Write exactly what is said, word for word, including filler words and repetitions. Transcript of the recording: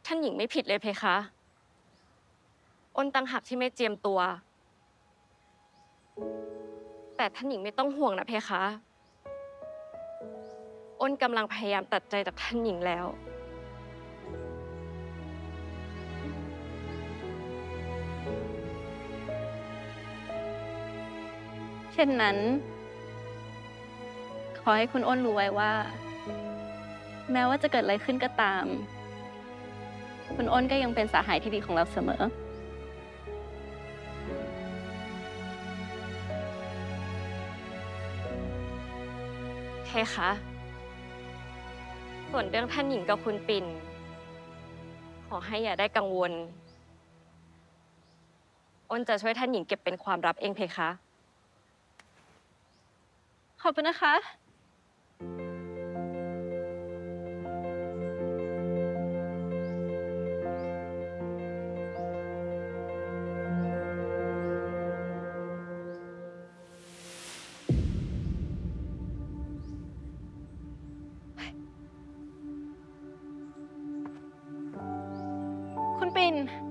ท่านหญิงไม่ผิดเลยเพคะอ้นต่างหากที่ไม่เจียมตัวแต่ท่านหญิงไม่ต้องห่วงนะเพคะอ้นกำลังพยายามตัดใจจากท่านหญิงแล้วเช่นนั้นขอให้คุณอ้นรู้ไว้ว่าแม้ว่าจะเกิดอะไรขึ้นก็ตามคุณอ้นก็ยังเป็นสหายที่ดีของเราเสมอเพคะส่วนเรื่องท่านหญิงกับคุณปิ่นขอให้อย่าได้กังวลอ้นจะช่วยท่านหญิงเก็บเป็นความลับเองเพคะขอบคุณนะคะคุณปิ่น